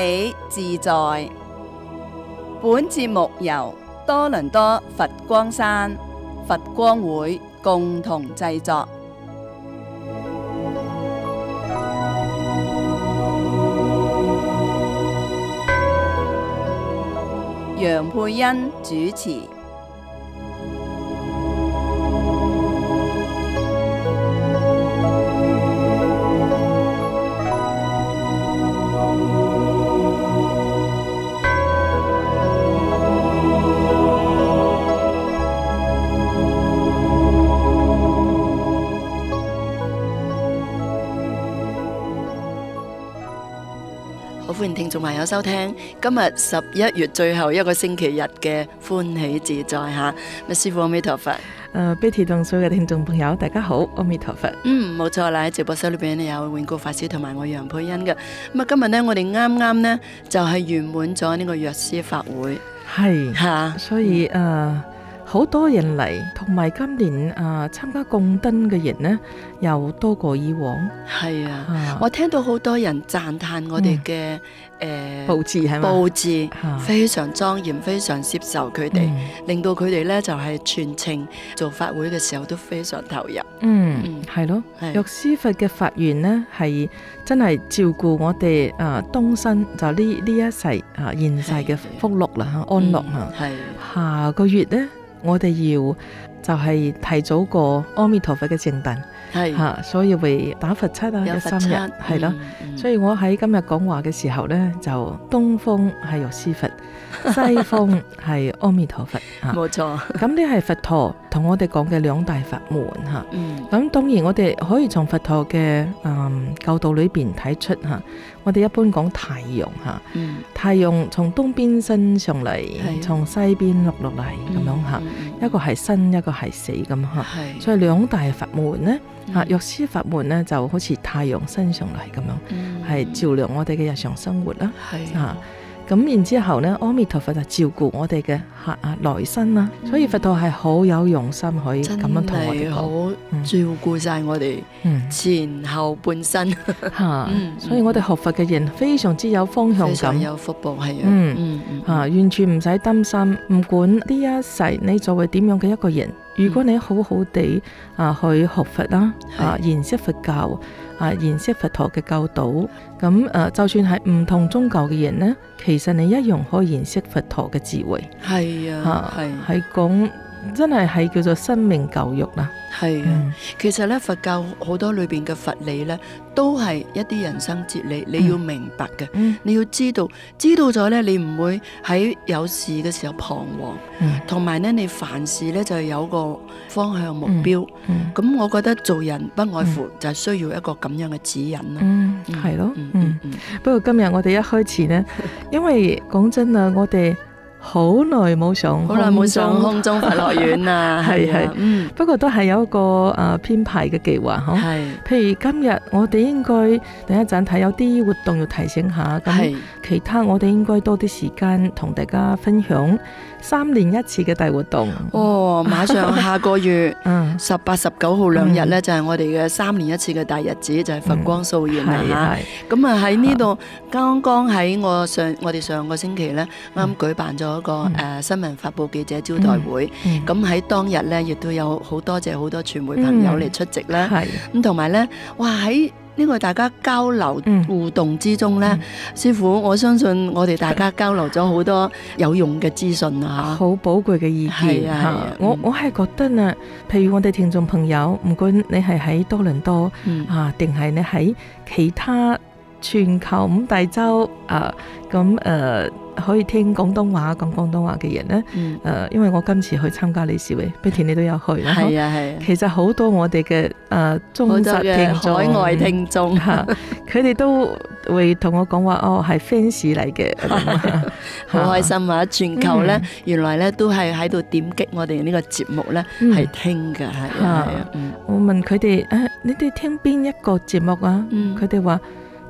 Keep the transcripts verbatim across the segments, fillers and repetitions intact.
喜自在。本節目由多倫多佛光山佛光會共同製作。楊佩欣主持。歡迎聽眾朋友收聽今日十一月最後一個星期日嘅歡喜自在吓，咁師父阿彌陀佛。 誒，Betty 同所有嘅聽眾朋友，大家好，阿彌陀佛。 嗯，冇錯啦，喺直播室裏邊呢有永告法師同埋我楊佩欣嘅。咁啊，今日呢，我哋啱啱呢就係圓滿咗呢個藥師法會， 係吓， 所以誒好多人嚟，同埋今年誒參加供燈嘅人呢又多過以往。 係啊，我聽到好多人讚嘆我哋嘅誒佈置係嘛， 佈置非常莊嚴，非常接受佢哋， 嗯令到佢哋呢就係全程做法會嘅時候都非常投入。 嗯， 嗯係咯， 係藥師佛嘅法緣呢係真係照顧我哋誒終身就呢呢一世啊現世嘅福樂啦嚇，安樂嚇。 係下個月呢，我哋要就係提早過阿彌陀佛嘅聖誕， 係吓，所以會打佛七啊， 有有三日， 佛七係咯。 嗯所以我喺今日講話嘅時候呢，就東風係藥師佛，西風係阿彌陀佛。吓， 冇錯。 咁呢係佛陀同我哋講嘅兩大法門吓。 嗯咁當然我哋可以從佛陀嘅嗯教導裏邊睇出吓，我哋一般講太陽吓， 嗯太陽從東邊升上嚟， 係從西邊落落嚟咁樣吓， 嗯嗯一個係生，一個係死咁吓。 係所以兩大法門呢， 嗯吓藥師法門呢就好似太陽升上嚟咁樣， 嗯係照亮我哋嘅日常生活啦。 係啊，咁然之後呢，阿彌陀佛就照顧我哋嘅下啊來生啦。所以佛陀係好有用心去咁樣同我哋講， 真係好照顧晒我哋嗯前後半生， 吓， 嗯所以我哋學佛嘅人非常之有方向非常感。 有福報，係啊， 嗯嗯嗯啊，完全唔使擔心，唔管呢一世你作為點樣嘅一個人，如果你好好地啊去學佛啦，啊認識佛教，啊認識佛陀嘅教導，咁誒就算係唔同宗教嘅人呢，其實你一樣可以認識佛陀嘅智慧， 係啊，係係講真係係叫做生命教育啦。 係啊。 嗯其實咧，佛教好多裏邊嘅佛理咧，都係一啲人生哲理，你要明白嘅。 嗯你要知道，知道咗咧，你唔會喺有事嘅時候彷徨， 嗯同埋咧，你凡事咧就係有個方向目標。 嗯咁我覺得做人不外乎就係需要一個咁樣嘅指引啦。 嗯，係咯， 嗯嗯嗯。 不過今日我哋一開始呢，因為講真啊，我哋好耐冇上好耐冇上空中佛學院啦， 係係啊嗯， 不過都係有一個誒編排嘅計劃嗬。 係譬如今日我哋應該等一陣睇有啲活動要提醒下，咁係其他我哋應該多啲時間同大家分享三年一次嘅大活動。 哦，馬上下個月嗯， 十八、十九號兩日咧，就係我哋嘅三年一次嘅大日子，就係佛光素現啦嚇。 係係咁啊喺呢度，剛剛喺我上我哋上個星期咧，啱舉辦咗一個誒新聞發佈記者招待會。 嗯咁喺當日咧，亦都有好多謝好多傳媒朋友嚟出席啦。 係咁同埋咧，哇喺呢個大家交流嗯互動之中咧，師父，我相信我哋大家交流咗好多有用嘅資訊啊！ 好寶貴嘅意見係啊係啊嚇我我係覺得啊，譬如我哋聽眾朋友，唔管你係喺多倫多嗯啊，定係你喺其他全球五大洲啊，咁誒可以聽廣東話講廣東話嘅人咧， 嗯， 誒，因為我今次去參加理事會，Betty你都有去啦， 係啊係啊， 其實好多我哋嘅誒忠好多實嘅聽眾， 海外聽眾嚇，佢哋都會同我講話，哦係 fans 嚟嘅， 好開心啊！全球咧嗯， 原來咧都係喺度點擊我哋呢個節目咧， 嗯係聽嘅，係啊係啊，嗯我問佢哋誒，你哋聽邊一個節目啊？ 嗯佢哋話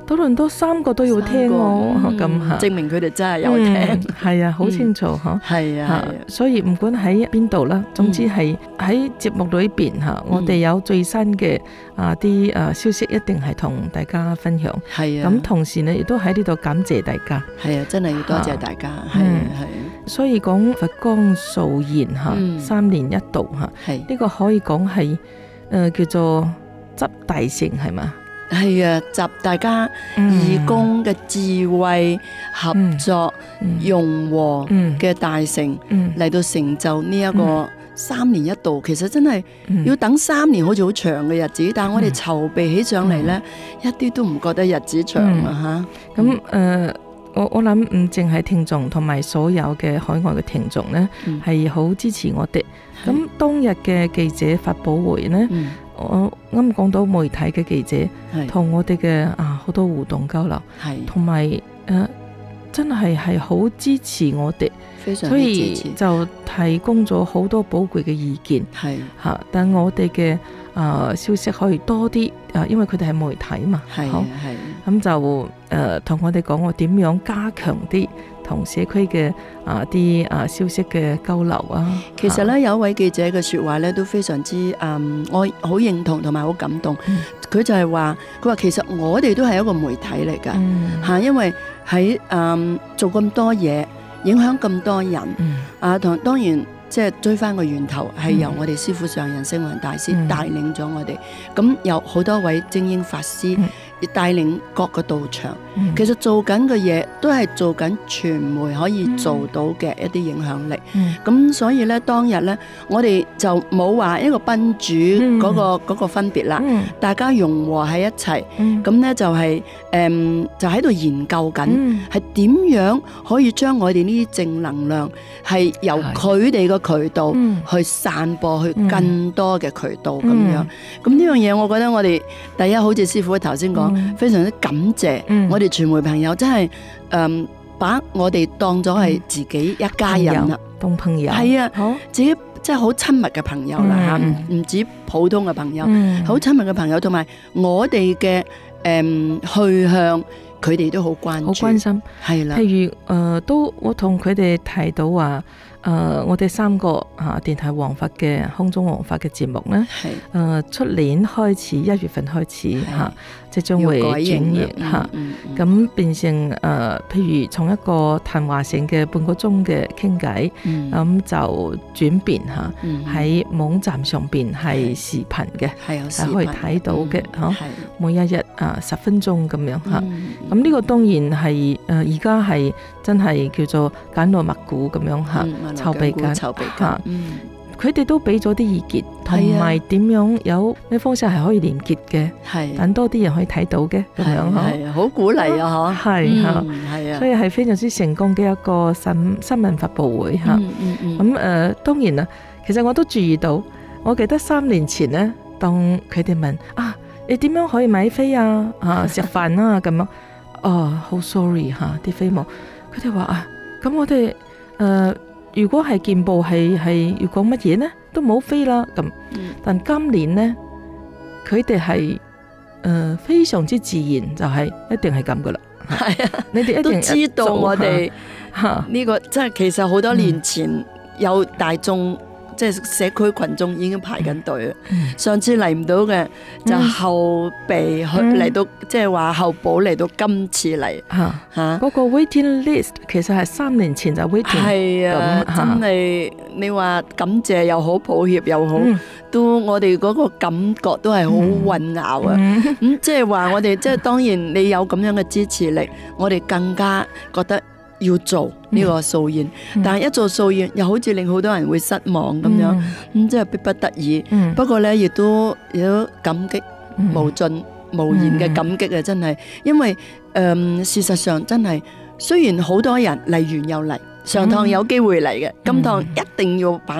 多倫多三個都要聽喎，咁嚇， 證明佢哋真係有聽， 係啊，好清楚嚇， 係啊， 所以唔管喺邊度啦，總之係喺節目裏邊嚇，我哋有最新嘅啊啲啊消息，一定係同大家分享。 係啊， 咁同時呢，亦都喺呢度感謝大家。 係啊，真係要多謝大家。係啊，係。 所以講佛光素現嚇，三年一度嚇，呢個可以講係誒叫做集大成係嘛？ 係啊，集大家義工嘅智慧、合作、融和嘅大成嚟到成就呢一個三年一度。其實真係要等三年，好似好長嘅日子，但係我哋籌備起上嚟呢，一啲都唔覺得日子長啊吓。咁誒，我我諗唔淨係聽眾同埋所有嘅海外嘅聽眾呢，係好支持我哋。咁當日嘅記者發佈會呢，我啱講到媒體嘅記者同我哋嘅啊好多互動交流，同埋誒真係係好支持我哋，所以就提供咗好多寶貴嘅意見。係吓，但我哋嘅啊消息可以多啲啊，因為佢哋係媒體嘛。係係咁就誒同我哋講我點樣加強啲同社區嘅啊啲啊消息嘅交流啊。其實咧有一位記者嘅說話咧都非常之嗯，我好認同同埋好感動。佢、嗯、就係話，佢話其實我哋都係一個媒體嚟噶吓，因為喺嗯做咁多嘢，影響咁多人、嗯、啊，同當然即係追翻個源頭係由我哋師父上人星雲大師帶領咗我哋，咁、嗯、有好多位精英法師。嗯帶領各個道場，嗯、其實做緊嘅嘢都係做緊傳媒可以做到嘅一啲影響力。咁、嗯、所以咧，當日咧，我哋就冇話一個賓主嗰、那個嗰、嗯那個分別啦、嗯，大家融和喺一齊。咁、嗯、咧就係、是、誒、嗯，就喺度研究緊，係、嗯、點樣可以將我哋呢啲正能量係由佢哋嘅渠道去散播去更多嘅渠道咁、嗯、樣。咁呢樣嘢，我覺得我哋第一，好似師父頭先講。嗯、非常之感謝、嗯、我哋傳媒朋友，真係誒、嗯、把我哋當咗係自己一家人啦，當朋友係啊，好自己即係好親密嘅朋友啦吓，唔、嗯、唔止普通嘅朋友，好、嗯、親密嘅朋友，同埋我哋嘅誒去向，佢哋都好關注，好關心，係啦。譬如誒、呃，都我同佢哋提到話。誒、呃，我哋三個啊電台王法嘅空中王法嘅節目咧，誒出、呃、年開始一月份開始嚇，即將會轉型嚇，咁、嗯嗯、變成誒、呃，譬如從一個談話性嘅半個鐘嘅傾偈，咁、嗯嗯、就轉變嚇，喺、嗯、網站上邊係視頻嘅，係可以睇到嘅嚇、嗯，每一日啊十分鐘咁樣嚇，咁、嗯、呢個當然係誒而家係真係叫做簡羅密鼓咁樣嚇。嗯籌備緊，籌備緊，佢哋都俾咗啲意見，同埋點樣有咩方式係可以連結嘅，係等多啲人可以睇到嘅，咁樣係好鼓勵啊！嗬，係吓，係啊，所以係非常之成功嘅一個新新聞發佈會吓。咁誒，當然啦，其實我都注意到，我記得三年前呢，當佢哋問啊，你點樣可以買飛啊？啊，食飯啊咁樣，哦，好 sorry 吓，啲飛冇，佢哋話啊，咁我哋誒。如果係見報係係要講乜嘢呢，都冇飛啦咁。但今年呢，佢哋係誒非常之自然，就係、是、一定係咁噶啦。係啊，你哋一定都知道我哋吓呢個，即係其實好多年前有大眾。即係社區群眾已經排緊隊啦。上次嚟唔到嘅就後備去嚟到，即係話後補嚟到今次嚟吓吓。嗰個 waiting list 其實係三年前就 waiting。係啊，真係你話感謝又好，抱歉又好，都我哋嗰個感覺都係好混淆啊。咁即係話我哋即係當然你有咁樣嘅支持力，我哋更加覺得。要做呢個素現、嗯，但係一做素現又好似令好多人會失望咁樣，咁即係逼不得已。嗯、不過咧，亦都亦都感激、嗯、無盡無言嘅感激啊！真係，因為誒、呃、事實上真係，雖然好多人嚟完又嚟，上趟有機會嚟嘅，今趟一定要把握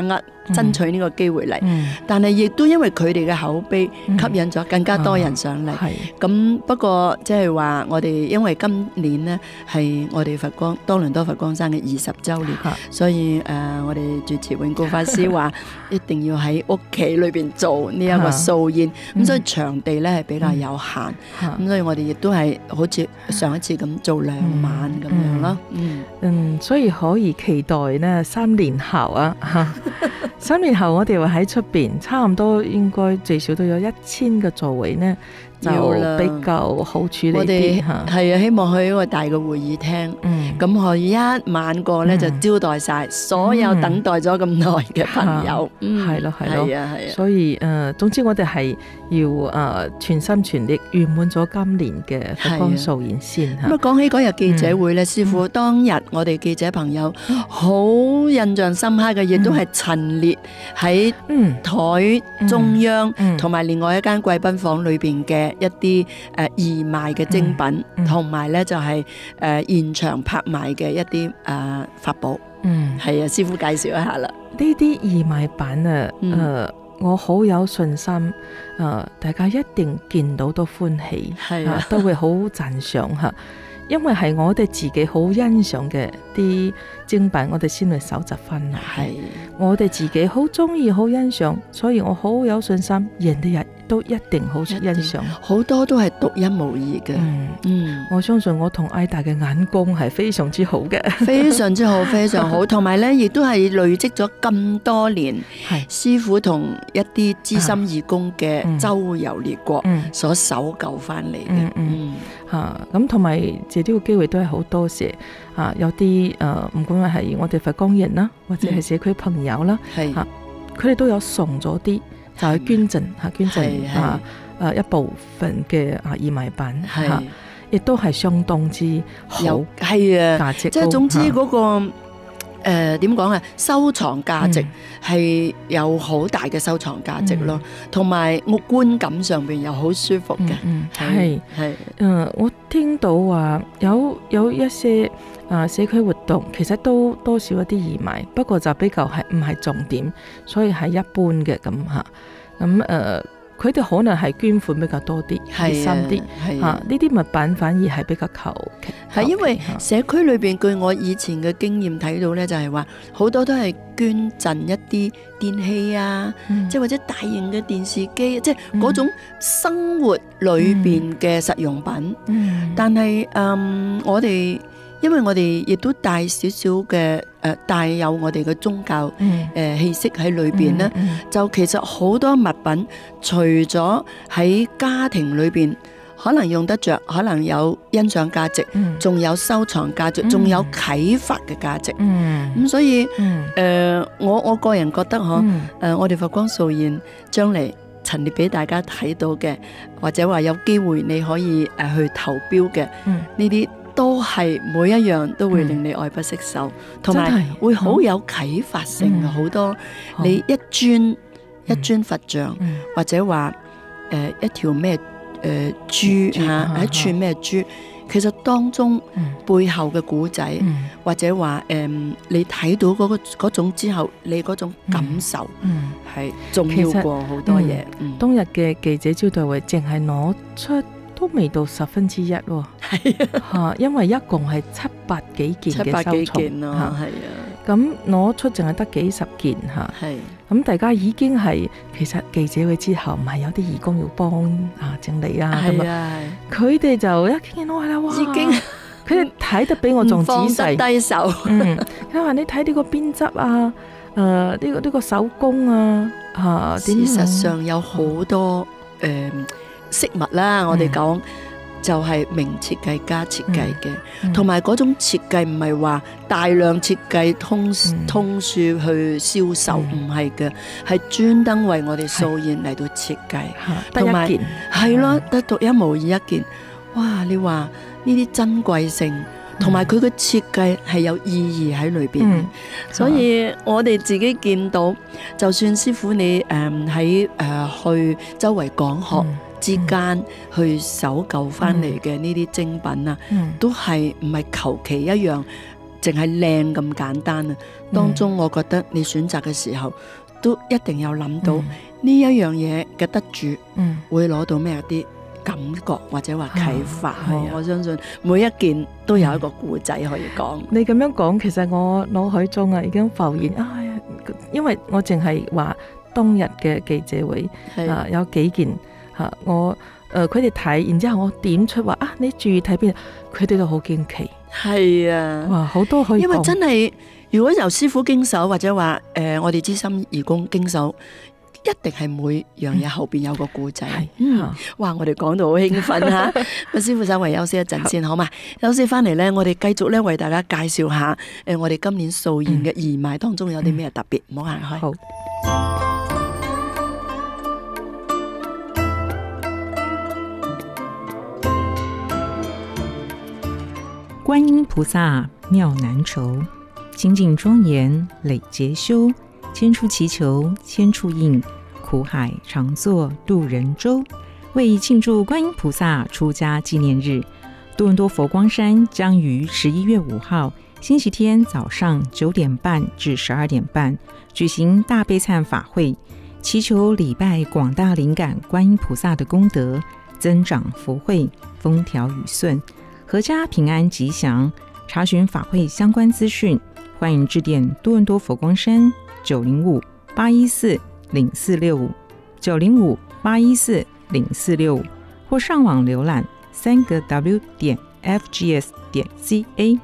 爭取呢個機會嚟。 嗯但係亦都因為佢哋嘅口碑吸引咗更加多人上嚟。 係咁不過即係話我哋因為今年呢係我哋佛光多倫多佛光山嘅二十週年， 嚇所以誒、呃、我哋住持永告法師話一定要喺屋企裏邊做呢一個素宴，咁所以場地咧係比較有限，咁、 嚇所以我哋亦都係好似上一次咁做兩晚咁樣咯。嗯， 嗯，所以可以期待呢三年後啊嚇，三年後我哋會喺出邊，差唔多應該最少都有一千個座位呢，就要啦比較好處理我哋啲嚇。 係啊，希望去一個大嘅會議廳。 嗯， 咁可以一晚過咧就招待晒所有等待咗咁耐嘅朋友。嗯， 係咯係咯係啊係啊。 所以誒、呃，總之我哋係要誒、呃、全心全力圓滿咗今年嘅佛光素宴先嚇。 咁啊，講起嗰日記者會咧，師傅當日我哋記者朋友好印象深刻嘅，亦都係陳列喺嗯台中央嗯同埋另外一間貴賓房裏邊嘅一啲誒義賣嘅精品， 嗯同埋咧就係誒現場拍賣嘅一啲誒法寶。 嗯， 係啊，師傅介紹一下啦。 呢啲義賣品啊，誒、 嗯呃我好有信心，誒、呃、大家一定見到都歡喜， 係啊都會好讚賞嚇，因為係我哋自己好欣賞嘅啲精品，我哋先去搜集翻嚟。 係我哋自己好中意、好欣賞，所以我好有信心，人哋人都一定好欣賞。 好多都係獨一無二嘅。 嗯， 嗯， 我相信我同 Ida 嘅眼光係非常之好嘅。 非常之好，非常好。同埋咧，亦都係累積咗咁多年， 係師傅同一啲資深義工嘅嗯周遊列國嗯所搜救翻嚟嘅嗯。嗯嚇，咁同埋借呢個機會都係好多謝啊！有啲誒唔管係我哋佛光人啦，或者係社區朋友啦， 係嚇佢哋都有送咗啲就係捐贈嚇捐贈係啊誒一部分嘅啊義賣品嚇係， 亦都係相當之好有係啊， 價值高。 即係總之嚇嗰個誒點講啊，收藏價值嗯係有好大嘅收藏價值咯，同埋我觀感上邊又好舒服嘅。 嗯係。 係誒，我聽到話有有一些啊社區活動，其實都多少一啲義賣，不過就比較係唔係重點，所以係一般嘅咁嚇。咁誒，佢哋可能係捐款比較多啲，熱心啲嚇。 係啊呢啲物品反而係比較求其， 係因為求其嚇社區裏邊，據我以前嘅經驗睇到咧，就係話好多都係捐贈一啲電器啊， 嗯即係或者大型嘅電視機，即係嗰種生活裏邊嘅實用品。 嗯但係嗯，我哋因為我哋亦都帶少少嘅誒，帶有我哋嘅宗教嗯誒氣息喺裏邊咧。 嗯就其實好多物品，除咗喺家庭裏邊可能用得着，可能有欣賞價值， 嗯仲有收藏價值， 嗯仲有啟發嘅價值。咁、 嗯所以誒、 嗯呃我我個人覺得嗬，誒、 嗯呃我哋佛光素宴將嚟陳列俾大家睇到嘅，或者話有機會你可以誒、呃去投標嘅嗯呢啲。都係每一樣都會令你愛不釋手，同埋、 真係會好有啟發性嘅。 嗯好多好你一尊一尊佛像， 嗯或者話誒、呃、一條咩誒珠嚇， 珠啊一串咩珠，其實當中嗯背後嘅古仔， 嗯或者話誒、呃、你睇到嗰、個嗰種之後，你嗰種感受嗯。 係重要過好多嘢。嗯， 當日嘅記者招待會淨係攞出都未到十分之一喎， 係啊， 嚇，因為一共係七百幾件七百嘅收幾件咯， 藏嚇， 係啊， 咁攞出淨係得幾十件嚇， 係咁大家已經係其實記者會之後，唔係有啲義工要幫啊整理啊咁啊， 係啊， 佢哋就一見到我啦，哇！ 已經佢哋睇得比我仲仔唔放細得，低手。 嗯，佢話你睇呢個編織啊，誒呢個呢個手工啊，嚇事點實上有好多誒飾物啦，我哋講就係名設計家設計嘅，同埋嗰種設計唔係話大量設計通通處去銷售，唔係嘅，係專登為我哋素宴嚟到設計， 同埋係咯，得獨一無二一件。哇！你話呢啲珍貴性，同埋佢嘅設計係有意義喺裏邊， 嗯所以我哋自己見到，就算師傅你誒喺誒去周圍講學之間去搜救翻嚟嘅呢啲精品啊， 嗯都係唔係求其一樣，淨係靚咁簡單啊！當中我覺得你選擇嘅時候都一定有諗到呢一樣嘢嘅得主會攞到咩啲感覺或者話啟發。 嗯、 我相信每一件都有一個故仔可以講。 你咁樣講，其實我腦海中啊已經浮現，哎呀，因為我淨係話當日嘅記者會啊有幾件吓、啊、我誒佢哋睇，然之後我點出話啊，你注意睇邊，佢哋都好驚奇。 係啊， 哇，好多可以講。 因為真係如果由師傅經手或者話誒、呃、我哋資深義工經手，一定係每樣嘢後邊有個故仔。嗯，嗯哇，我哋講到好興奮吓。咁師傅稍微休息一陣先，好嘛？休息翻嚟咧，我哋繼續咧為大家介紹下誒、呃、我哋今年素宴嘅義賣當中有啲咩特別，唔好行開。 好。 觀音菩薩妙難酬，清淨莊嚴累劫修，千處祈求千處應，苦海常作渡人舟。為慶祝觀音菩薩出家紀念日，多倫多佛光山將於十一月五號星期天早上九點半至十二點半舉行大悲懺法會，祈求禮拜廣大靈感觀音菩薩的功德，增長福慧，風調雨順，闔家平安吉祥。查詢法會相關資訊，歡迎致電多倫多佛光山九零五八一四零四六五九零五八一四零四六五，或上網瀏覽三個 W 點 F G S 點 C A。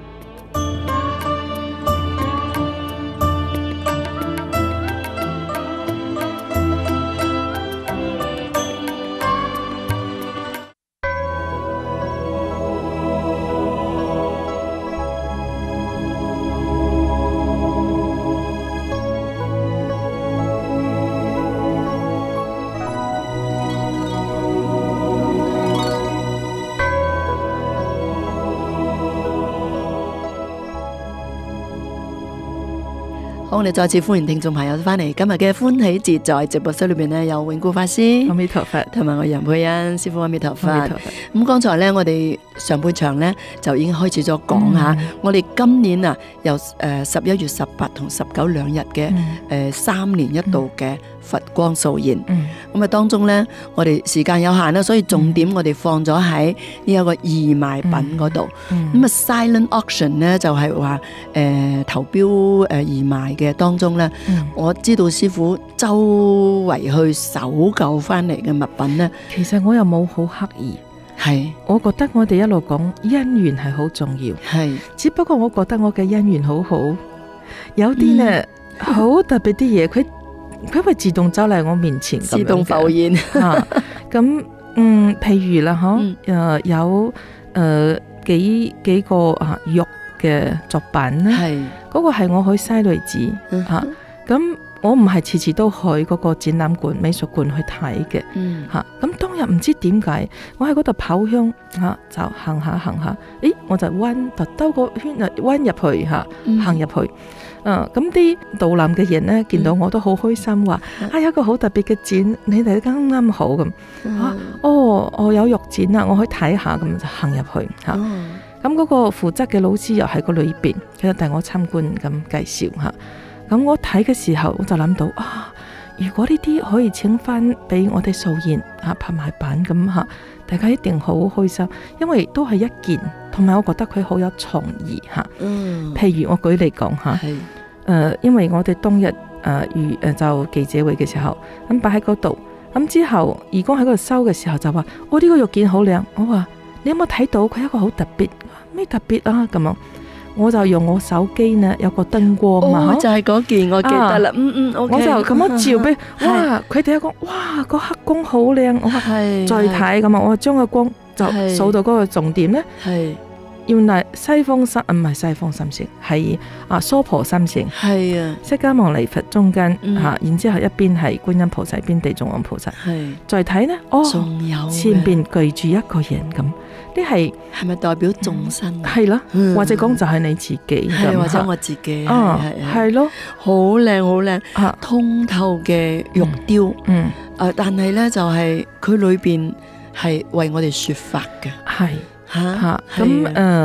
好，我哋再次歡迎聽眾朋友翻嚟今日嘅歡喜節，在直播室裏邊呢，有永固法師、 阿彌陀佛， 同埋我楊佩欣師傅。阿彌陀佛。咁剛才呢，我哋上半場呢就已經開始咗講下，嗯、我哋今年啊，由誒十一月十八同十九兩日嘅誒、嗯呃、三年一度嘅佛光素宴。咁啊、嗯、當中呢，我哋時間有限啦，所以重點我哋放咗喺呢一個義賣品嗰度。咁啊、嗯嗯、silent auction 呢，就係話誒投標誒義賣嘅當中咧，嗯、我知道師傅周圍去搜救翻嚟嘅物品咧， 其實我又冇好刻意，係是我覺得我哋一路講姻緣係好重要，係是只不過我覺得我嘅姻緣好好，有啲咧好特別啲嘢，佢佢會自動走嚟我面前， 自動浮現啊！咁嗯，譬如啦，嗬、嗯，誒、呃、有誒、呃、幾幾個啊玉嘅作品咧，係嗰是個係我去西雷寺吓，咁、嗯哼啊、我唔係次次都去嗰個展覽館、美術館去睇嘅，吓、嗯，咁、啊、當日唔知點解，我喺嗰度跑香吓、啊，就行下行下，誒，我就彎就兜個圈啊，彎入去吓，行入去，誒，咁啲導覽嘅人咧見到我都好開心，話、嗯、啊有一個好特別嘅展，你哋啱啱好咁，嗯、啊，哦，我有玉展啊，我可以睇下，咁就行入去吓。啊嗯咁嗰個負責嘅老師又喺個裏邊，佢就帶我參觀咁介紹吓。咁我睇嘅時候，我就諗到啊，如果呢啲可以請翻俾我哋素宴啊拍賣版咁吓，大家一定好開心，因為都係一件，同埋我覺得佢好有創意吓。嗯，譬如我舉例講吓，誒是、呃，因為我哋當日誒預誒就記者會嘅時候，咁擺喺嗰度，咁之後義工喺嗰度收嘅時候就話，我、哦、呢、這個玉件好靚，我話你有冇睇到佢一個好特別？咩特別啊？咁樣，我就用我手機呢，有個燈光嘛， 哦、就係嗰件，我記得啦。啊、嗯嗯，okay, 我就咁樣照俾，哇！佢哋一講，哇，個黑光好靚，我話再睇咁啊，我將個光就掃到嗰個重點咧，係原來西方三唔係西方三聖，係啊娑婆三聖，係啊釋迦牟尼佛中間吓、嗯啊，然之後一邊係觀音菩薩，一邊地藏王菩薩，係再睇呢，哦，仲有前邊具住一個人咁。啲係係咪代表眾生？ 係咯，或者講就係你自己， 係或者我自己， 啊，係咯， 好靚好靚，通透嘅玉雕，嗯，誒，但係咧就係佢裏邊係為我哋說法嘅，係吓吓，咁誒，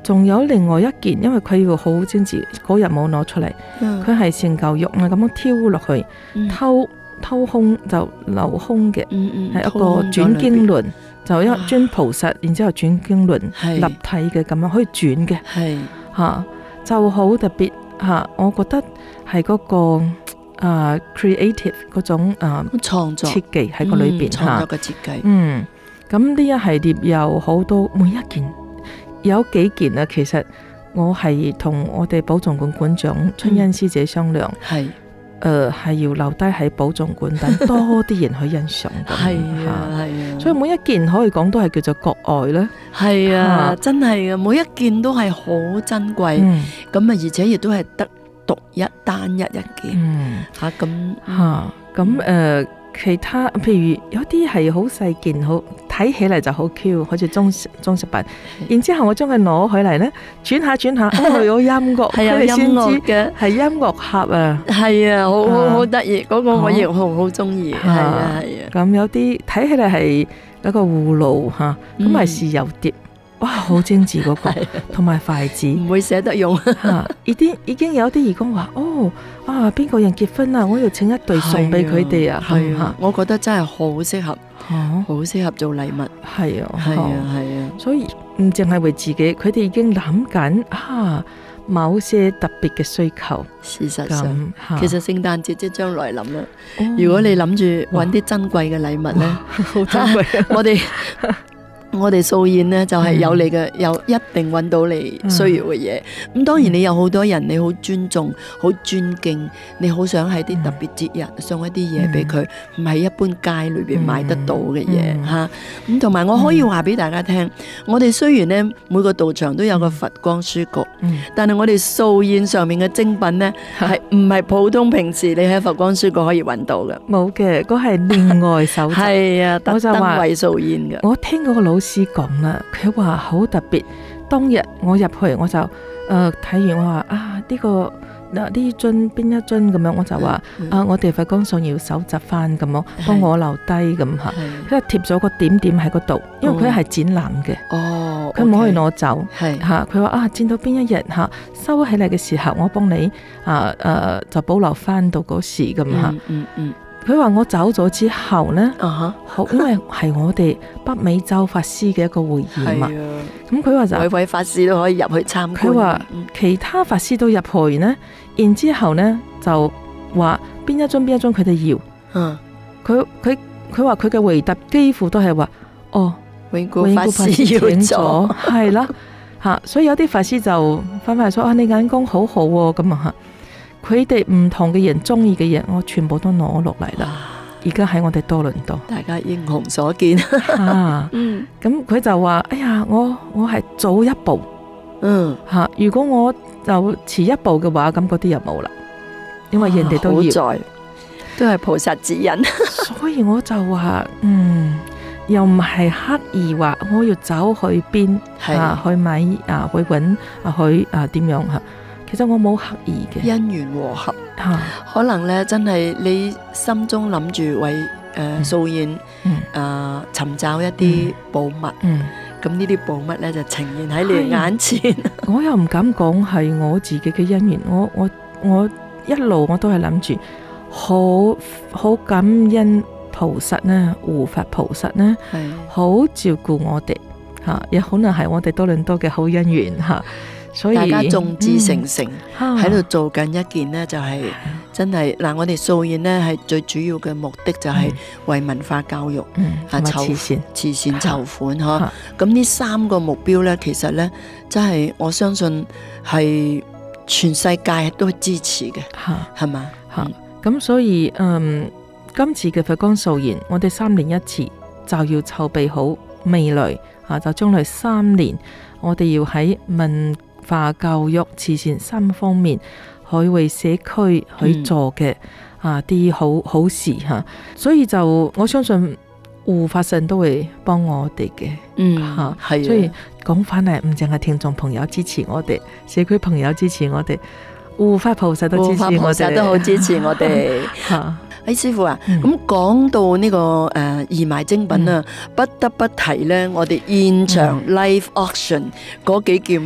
仲有另外一件，因為佢要好精緻，嗰日冇攞出嚟，佢係成嚿肉啊咁樣挑落去， 嗯偷偷空就留空嘅，係、 嗯嗯一個轉經輪，就一尊菩薩，然之後轉經輪係立體嘅咁樣可以轉嘅， 係嚇就好特別嚇，我覺得係嗰、個。啊、uh, ，creative 嗰種啊、uh, 創作設計喺個裏邊嚇，創作嘅設計。 嗯，咁呢一系列有好多，每一件有幾件啊。其實我係同我哋寶藏館館長春欣師姐商量， 係、嗯， 誒、呃、係要留低喺寶藏館等多啲人去欣賞。 係啊，係啊。所以每一件可以講都係叫做國外啦。 係啊，真係嘅，每一件都係好珍貴。咁、嗯、啊，而且亦都係得。獨一單一一件，吓咁吓咁誒，其他譬如有啲係好細件，好睇起嚟就好 Q， 好似裝裝飾品。然之後我將佢攞起嚟咧，轉下轉下，哦，有音樂， 係有音樂嘅， 係音樂盒啊， 係啊，好好好得意，嗰個我亦好好中意，係啊係啊。咁有啲睇起嚟係一個葫蘆吓，咁係豉油碟。哇，好精緻嗰、那個，同埋筷子唔會捨得用嚇，已經已經有啲義工話，哦啊，邊個人結婚啊，我要請一對送俾佢哋啊， 係啊，我覺得真係好適合，好、啊、適合做禮物， 係啊， 係啊，係啊， 所以唔淨係為自己，佢哋已經諗緊啊某些特別嘅需求。 事實上，其實聖誕節即將來臨啦、哦，如果你諗住揾啲珍貴嘅禮物咧， 好珍貴， 我哋。我哋素燕呢，就係、是、有你嘅、嗯，有一定揾到你需要嘅嘢。咁、嗯、當然你有好多人，你好尊重、好尊敬，你好想喺啲特別節日送一啲嘢俾佢，唔、嗯、係一般街裏邊買得到嘅嘢吓。咁同埋我可以話俾大家聽、嗯，我哋雖然呢每個道場都有個佛光書局，嗯、但係我哋素燕上面嘅精品呢，係唔係普通平時你喺佛光書局可以揾到嘅。 冇嘅，嗰係另外手集。 係啊，特登為素燕嘅。 我聽嗰個老師講啦，佢話好特別。當日我入去，我就誒睇、呃、完，我話啊呢、這個嗱呢樽邊一樽咁樣，我就話、嗯、啊我哋佛光上要搜集翻咁樣，幫我留低咁吓，因為貼咗個點點喺嗰度，因為佢係展覽嘅，哦，佢唔可以攞走，係吓，佢話啊展到邊一日吓收起嚟嘅時候，我幫你啊誒、啊、就保留翻到嗰時咁吓，嗯嗯。嗯佢話我走咗之後呢，好、uh-huh. 因為係我哋北美洲法師嘅一個會議嘛。咁佢話就每位法師都可以入去參觀。 佢話其他法師都入去呢，然之後呢就話邊一樽邊一樽佢哋要。嗯，佢佢佢話佢嘅回答幾乎都係話哦， 永固法師要咗， 係啦吓，所以有啲法師就翻返嚟說啊，你眼光好好喎咁啊吓。佢哋唔同嘅人中意嘅嘢，我全部都攞落嚟啦。而家喺我哋多倫多， 大家英雄所見啊。嗯，咁佢就話：哎呀，我我係早一步。嗯，吓、啊，如果我就遲一步嘅話，咁嗰啲又冇啦。因為人哋都要， 好在都係菩薩指引。 所以我就話，嗯，又唔係刻意話我要走去邊啊，去買啊，去搵啊，去啊，點樣吓？其實我冇刻意嘅， 因緣和合，啊、可能咧真係你心中諗住為誒素燕誒尋找一啲寶物，咁呢啲寶物咧就呈現喺你眼前。 我又唔敢講係我自己嘅因緣，我我我一路我都係諗住好好感恩菩薩呢，護法菩薩呢，好照顧我哋吓，也可能係我哋多倫多嘅好因緣吓。所以大家眾志成城喺度做緊一件呢，就係真係嗱，我哋素燕呢係最主要嘅目的就係為文化教育啊籌善慈善籌款嗬。咁呢三個目標呢，其實呢真係我相信係全世界都支持嘅，係嘛？ 咁所以嗯，今次嘅佛光素燕，我哋三年一次就要籌備好未來啊，就將來三年我哋要喺文化教育慈善三方面可以為社區去做嘅、嗯、啊啲好好事吓，所以就我相信護法神都會幫我哋嘅，嗯吓，係，所以講翻嚟唔淨係聽眾朋友支持我哋，社區朋友支持我哋，護法菩薩都支持我哋，護法菩薩都好支持我哋吓。哎，師父啊，咁、嗯、講到呢、這個誒義賣精品啊、嗯，不得不提咧，我哋現場 live auction 嗰幾件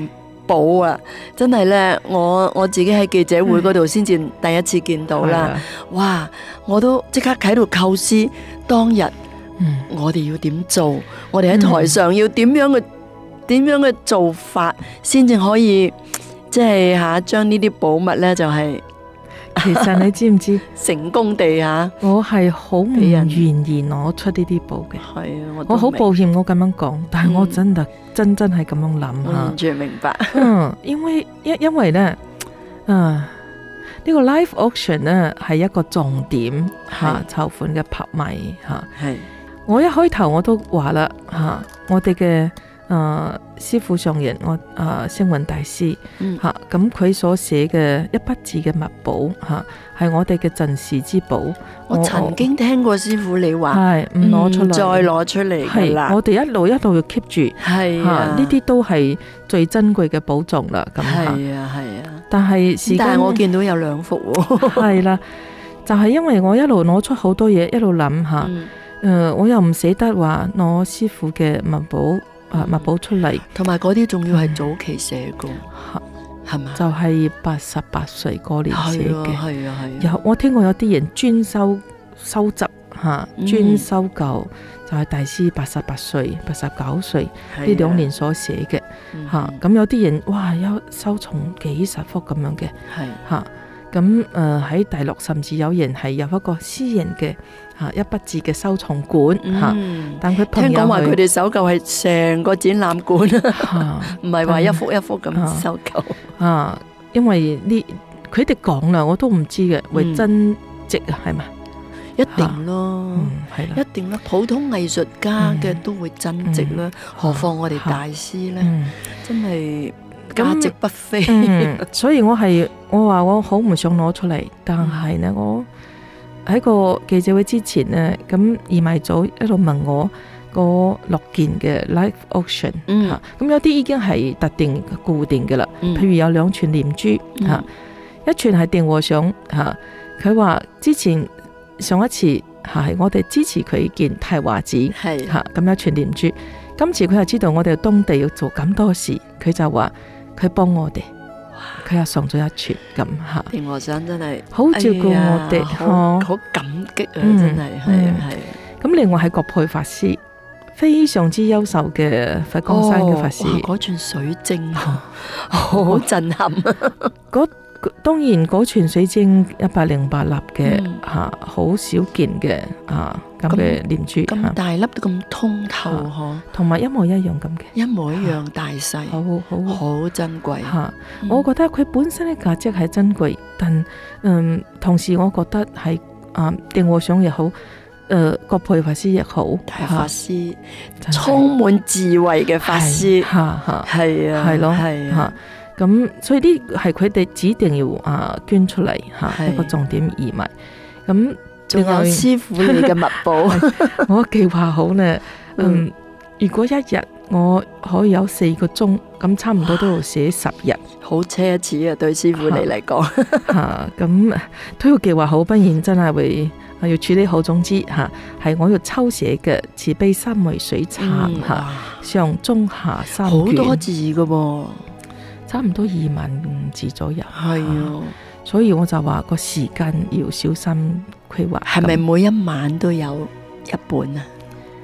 寶啊！真係咧，我我自己喺記者會嗰度先至第一次見到啦。哇！我都即刻喺度構思當日我哋要點做，我哋喺台上要點樣嘅點樣嘅做法，先至可以即係嚇將呢啲寶物咧就係。 其實你知唔知成功地嚇？ 我係好唔願意攞出呢啲寶嘅。係啊，我我好抱歉我咁樣講，但係我真係、嗯、真真係咁樣諗嚇。 完全明白。 嗯，因為因因為咧，啊呢、呢個 live auction 咧係一個重點嚇籌款嘅拍賣嚇。係。我一開頭我都話啦嚇，我哋嘅。誒、呃、師父上人，我誒星雲大師嚇，咁佢、嗯、所寫嘅一筆字嘅墨寶嚇，係我哋嘅鎮世之寶。 我曾經聽過師父你話， 係唔攞出嚟， 再攞出嚟㗎啦。 我哋一路一路要 keep 住，係啊，呢啲都係最珍貴嘅寶藏啦。咁係啊，係啊。但係時間， 但係我見到有兩幅喎。 係啦，就係、是、因為我一路攞出好多嘢，一路諗下，誒、嗯呃，我又唔捨得話攞師父嘅墨寶。啊！墨寶出嚟， 同埋嗰啲仲要係早期寫過，係嘛、嗯？ 就係八十八歲嗰年寫嘅， 係啊係啊。 有我聽過有啲人專收收集嚇，專、嗯、收舊，就係、是、大師八十八歲、八十九歲呢兩年所寫嘅嚇。咁、嗯、有啲人哇，有收藏幾十幅咁樣嘅，係嚇。咁誒喺大陸甚至有人係有一個私人嘅嚇一筆字嘅收藏館嚇，嗯、但佢聽講話佢哋搜購係成個展覽館啊，唔係話一幅一幅咁搜購啊。因為呢佢哋講啦，我都唔知嘅，會增值啊，係咪？ 一定咯，係、嗯、一定啦。普通藝術家嘅都會增值啦，嗯、何況我哋大師咧，嗯、真係。價值不菲、 嗯，所以我係我話我好唔想攞出嚟，但係呢，我喺個記者會之前呢，咁義賣組一路問我個六件嘅 live auction，咁、嗯啊、有啲已經係特定固定嘅啦，嗯、譬如有兩串念珠吓、嗯啊，一串係定和尚吓，佢、啊、話之前上一次係、啊、我哋支持佢件太華紙係吓，咁、啊、一串念珠，今次佢又知道我哋當地要做咁多事，佢就話。佢幫我哋，佢又送咗一串咁吓。田和尚真係好照顧我哋， 好好感激啊！真係係啊係。 咁另外係國佩法師，非常之優秀嘅佛光山嘅法師。 嗰串水晶好震撼啊！ 嗰當然嗰串水晶一百零八粒嘅吓，好少見嘅啊咁嘅念珠， 咁大粒都咁通透嗬， 同埋一模一樣咁嘅， 一模一樣大細， 好好好珍貴吓。我覺得佢本身嘅價值係珍貴，但嗯同時我覺得係啊定和尚也好，誒國佩法師也好， 大法師充滿智慧嘅法師， 吓吓係啊， 係咯，係啊。咁所以呢係佢哋指定要啊捐出嚟吓一個重點義賣。咁仲有師父你嘅墨寶， 我計劃好呢。嗯，嗯如果一日我可以有四個鐘，咁差唔多都要寫十日， 好奢侈啊！對師父你嚟講， 吓咁都要計劃好，不然真係會要處理好。總之吓係我要抽寫嘅慈悲三昧水懺吓，嗯、上中下三卷， 好多字㗎噃。 差唔多二萬字左右， 係啊， 所以我就話個時間要小心規劃。 係咪每一晚都有一本啊？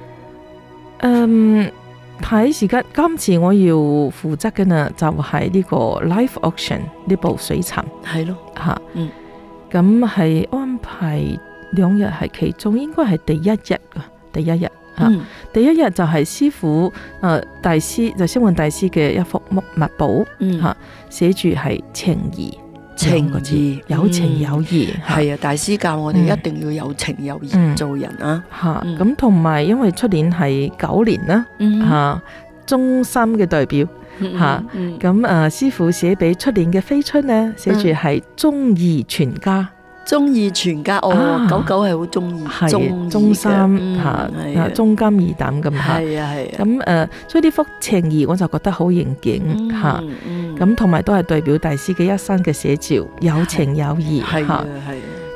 嗯，睇時間。今次我要負責嘅呢，就係呢個 live auction 呢部水懺， 係咯吓，嗯，咁係安排兩日，係其中應該係第一日啊，第一日。嗯、第一日就係師父誒、呃、大師就星雲大師嘅一幅墨墨寶吓，寫住係情義， 情義有情有義係啊！大師教我哋一定要有情有義、嗯、做人啊吓，咁同埋因為出年係九年啦吓、嗯啊，中三嘅代表吓，咁誒、嗯嗯啊、師父寫俾出年嘅飛春呢，寫住係忠義全家。 中義全家哦，九九係好中意， 係中三吓，忠肝義膽咁吓， 係啊係啊。 咁誒，所以呢幅情義我就覺得好應景吓，咁同埋都係代表大師嘅一生嘅寫照，有情有義吓。係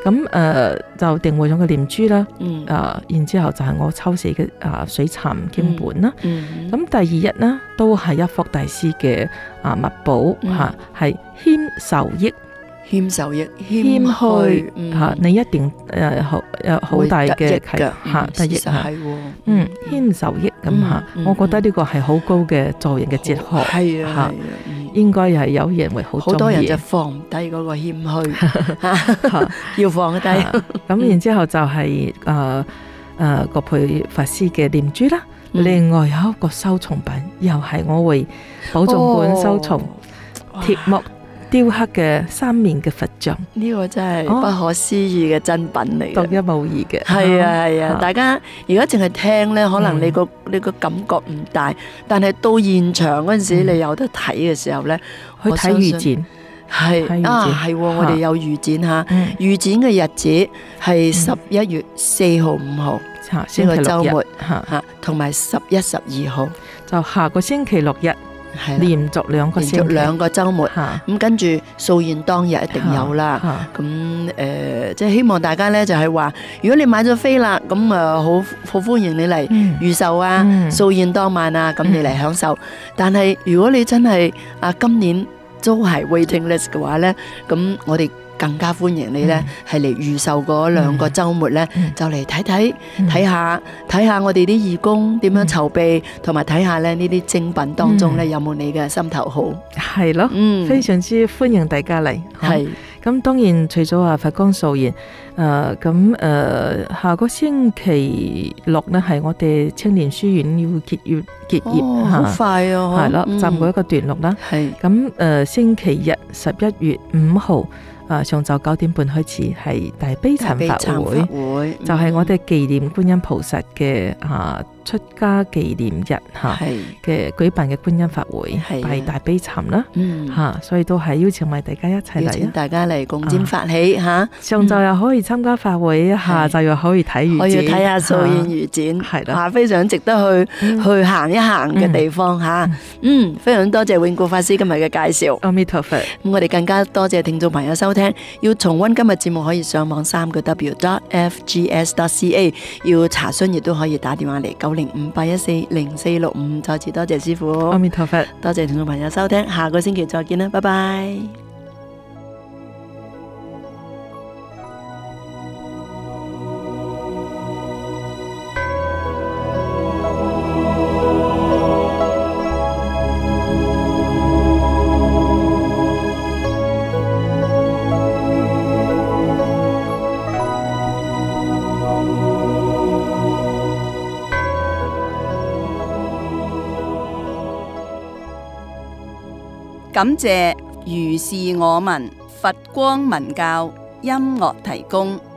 咁誒就定位咗個念珠啦。 嗯啊，然之後就係我抽死嘅啊水蠶經本啦。 嗯咁第二日呢，都係一幅大師嘅啊墨寶嚇，係謙受益。 謙受益， 謙虛嚇，你一定誒好有好大嘅啟嚇得益嚇。嗯，謙受益咁嚇，我覺得呢個係好高嘅做人嘅哲學。 係啊， 嚇，應該係有人會好中意。 好多人就放唔低嗰個謙虛，要放低。 咁然之後就係誒誒葛培法師嘅念珠啦。另外有一個收藏品，又係我會寶藏館收藏鐵木雕刻嘅三面嘅佛像， 呢個真係不可思議嘅真品嚟， 獨一無二嘅。 係啊係啊，大家如果淨係聽咧，可能你個你個感覺唔大，但係到現場嗰陣時，你有得睇嘅時候咧， 去睇預展， 係啊係，我哋有預展嚇，預展嘅日子係十一月四號、五號，呢個週末嚇，同埋十一、十二號， 就下個星期六日。係連續兩個星期， 兩個週末，咁跟住掃現當日一定有啦。咁誒，即係希望大家咧就係話，如果你買咗飛啦，咁誒好好歡迎你嚟預售啊，掃現當晚啊，咁你嚟享受。但係如果你真係啊今年都係 waiting list 嘅話咧，咁我哋更加歡迎你咧，係嚟預售嗰兩個週末咧，就嚟睇睇睇下睇下我哋啲義工點樣籌備，同埋睇下咧呢啲精品當中咧有冇你嘅心頭好。 係咯，嗯，非常之歡迎大家嚟。係咁，當然除咗話佛光掃現，誒咁誒下個星期六咧係我哋青年書院要結業結業嚇，好快啊！ 係啦，暫過一個段落啦。係咁誒，星期日十一月五號。啊！上晝九點半開始係大悲懺法會，會就係我哋紀念觀音菩薩嘅啊出家紀念日嚇嘅舉辦嘅觀音法會，係大悲懺啦嚇，所以都係邀請埋大家一齊嚟，邀請大家嚟共沾法喜嚇。上晝又可以參加法會，下晝又可以睇預展，可以睇下掃現預展，係啦，非常值得去去行一行嘅地方嚇。嗯，非常多謝永固法師今日嘅介紹。阿彌陀佛。咁我哋更加多謝聽眾朋友收聽。要重溫今日節目，可以上網三個 w dot f g s dot c a。要查詢亦都可以打電話嚟九零五八一四零四六五。再次多謝師父。阿彌陀佛。多謝聽眾朋友收聽，下個星期再見啦，拜拜。 感謝如是我聞佛光文教音樂提供。